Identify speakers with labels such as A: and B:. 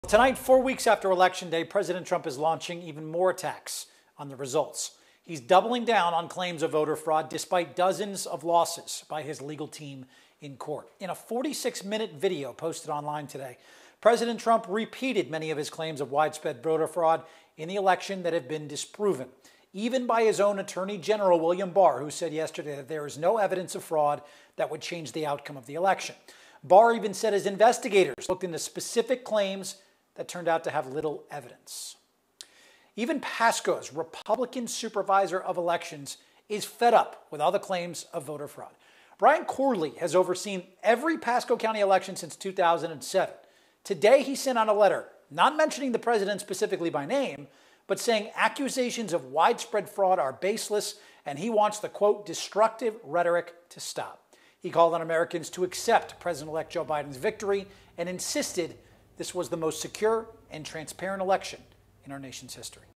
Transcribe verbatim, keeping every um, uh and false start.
A: Tonight, four weeks after Election Day, President Trump is launching even more attacks on the results. He's doubling down on claims of voter fraud despite dozens of losses by his legal team in court. In a forty-six minute video posted online today, President Trump repeated many of his claims of widespread voter fraud in the election that have been disproven, even by his own Attorney General William Barr, who said yesterday that there is no evidence of fraud that would change the outcome of the election. Barr even said his investigators looked into specific claims that turned out to have little evidence. Even Pasco's Republican supervisor of elections is fed up with all the claims of voter fraud. Brian Corley has overseen every Pasco County election since two thousand seven. Today, he sent out a letter, not mentioning the president specifically by name, but saying accusations of widespread fraud are baseless, and he wants the, quote, destructive rhetoric to stop. He called on Americans to accept President-elect Joe Biden's victory and insisted this was the most secure and transparent election in our nation's history.